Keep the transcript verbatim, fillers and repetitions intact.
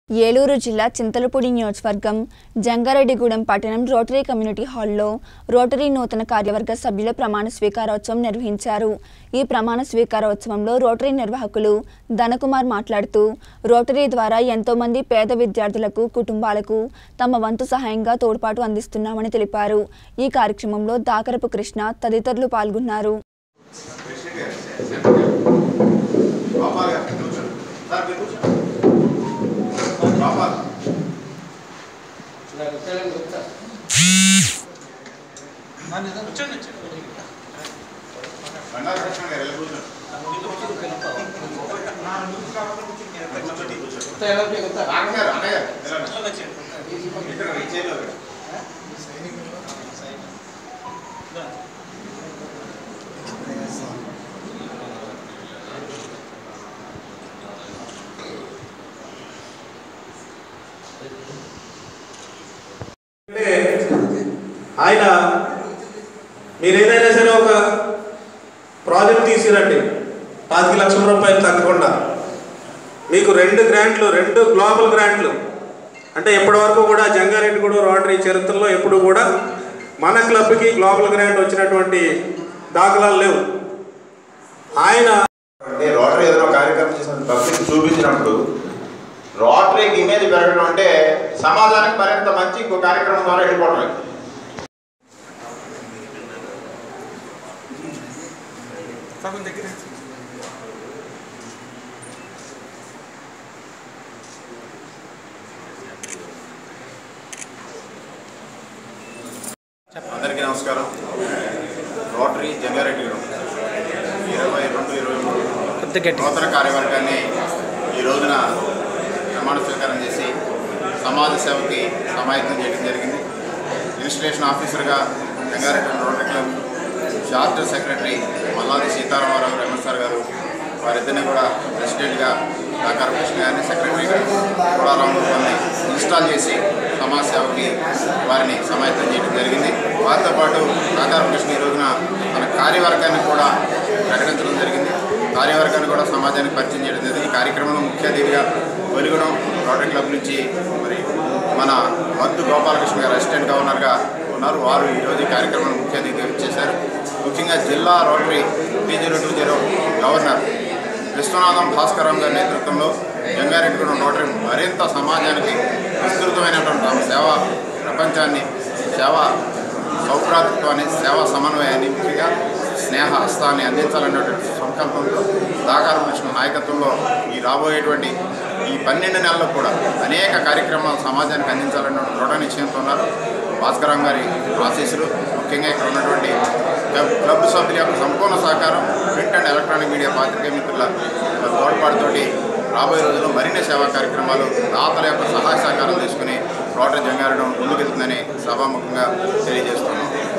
ఏలూరు జిల్లా చింతలపూడి నియోజకవర్గం జంగారెడ్డిగూడెం పట్టణం రోటరీ కమ్యూనిటీ హాల్లో రోటరీ నూతన కార్యవర్గ సభ్యుల ప్రమాణ స్వీకారోత్సవం నిర్వహించారు. ఈ ప్రమాణ స్వీకారోత్సవంలో రోటరీ నిర్వాహకులు ధనకుమార్ మాట్లాడుతూ రోటరీ ద్వారా ఎంతో మంది పేద విద్యార్థులకు కుటుంబాలకు తమ వంతు సహాయంగా తోడ్పాటు అందిస్తున్నామని తెలిపారు. ఈ కార్యక్రమంలో దాకరపు కృష్ణ తదితరులు పాల్గొన్నారు. ఆయన మీరు ఏదైనా సరే ఒక ప్రాజెక్ట్ తీసిరండి, పాతిక లక్షల రూపాయలు తగ్గకుండా మీకు రెండు గ్రాంట్లు రెండు గ్లోబల్ గ్రాంట్లు అంటే ఇప్పటివరకు కూడా జంగారెడ్డిగూడెం రోటరీ చరిత్రలో ఎప్పుడు కూడా మన క్లబ్కి గ్లోబల్ గ్రాంట్ వచ్చినటువంటి దాఖలాలు లేవు. ఆయన రోటరీ ఏదైనా కార్యక్రమం చేసిన భక్తికి చూపించినప్పుడు రోటరీకి ఇమేజ్ పెరగడం అంటే సమాజానికి మరింత మంచి ఇంకో కార్యక్రమం ద్వారా వెళ్ళిపోవడం. అందరికీ నమస్కారం. రోటరీ జంగారెడ్డిగూడెం ఇరవై రెండు ఇరవై మూడు నూతన కార్యవర్గాన్ని ఈ రోజున ప్రమాణ స్వీకారం చేసి సమాజ సేవకి సమాయత్తం చేయడం జరిగింది. ఇన్స్టిట్యూషన్ ఆఫీసర్గా Jangareddygudem rotary club charter secretary Malladi Seetharamarao MSR గారు, వారిద్దరిని కూడా ప్రెసిడెంట్గా దాకరపు కృష్ణ గారిని సెక్రటరీగా కుడారామని ఇన్స్టాల్ చేసి సమాజ సేవకి వారిని సమాయత్తం చేయడం జరిగింది. వారితో పాటు దాకరపు కృష్ణ ఈ రోజున మన కార్యవర్గాన్ని కూడా ప్రకటించడం జరిగింది. కార్యవర్గాన్ని కూడా సమాజానికి పరిచయం చేయడం జరిగింది. ఈ కార్యక్రమంలో ముఖ్య అతిథిగా వెలుగడం రోటరీ క్లబ్ నుంచి మరి మన మద్దు గోపాలకృష్ణ గారు అసిస్టెంట్ గవర్నర్గా ఉన్నారు. వారు ఈరోజు ఈ కార్యక్రమాన్ని ముఖ్య అతిథిగా ఇచ్చేశారు. ముఖ్యంగా జిల్లా rotary T zero two zero governor Viswanatham Bhaskaram గారి నేతృత్వంలో జంగారెడ్డిగూడెం రోటరీ మరింత సమాజానికి విస్తృతమైనటువంటి తమ సేవా ప్రపంచాన్ని, సేవా సౌభ్రాతృత్వాన్ని, సేవా సమన్వయాన్ని, ముఖ్యంగా స్నేహ హస్తాన్ని అందించాలనేటువంటి సంకల్పంతో దాకరపు కృష్ణ నాయకత్వంలో ఈ రాబోయేటువంటి ఈ పన్నెండు నెలల్లో కూడా అనేక కార్యక్రమాలు సమాజానికి అందించాలనే దృఢ నిశ్చయంతో ఉన్నారు. భాస్కరం గారి ఆశీస్సులు, ముఖ్యంగా ఇక్కడ ఉన్నటువంటి క్లబ్ సభ్యుల యొక్క సంపూర్ణ సహకారం, ప్రింట్ అండ్ ఎలక్ట్రానిక్ మీడియా పాత్రికేయ మిత్రుల తోడ్పాటుతోటి రాబోయే రోజుల్లో మరిన్ని సేవా కార్యక్రమాలు దాతల యొక్క సహాయ సహకారం తీసుకుని రోటరీ జంగారెడ్డిగూడెం ముందుకెళ్తుందని సభాముఖంగా తెలియజేస్తున్నాం.